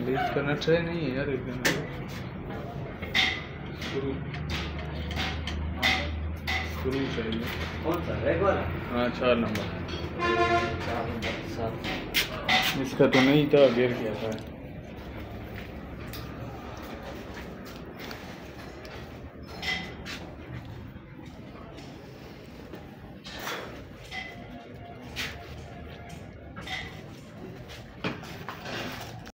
Delete करना try नहीं है यार एकदम शुरू शुरू चाहिए। कौन सा रेड वाला? हाँ 4 नंबर। 4 नंबर 7 इसका तो नहीं था, गेयर किया था।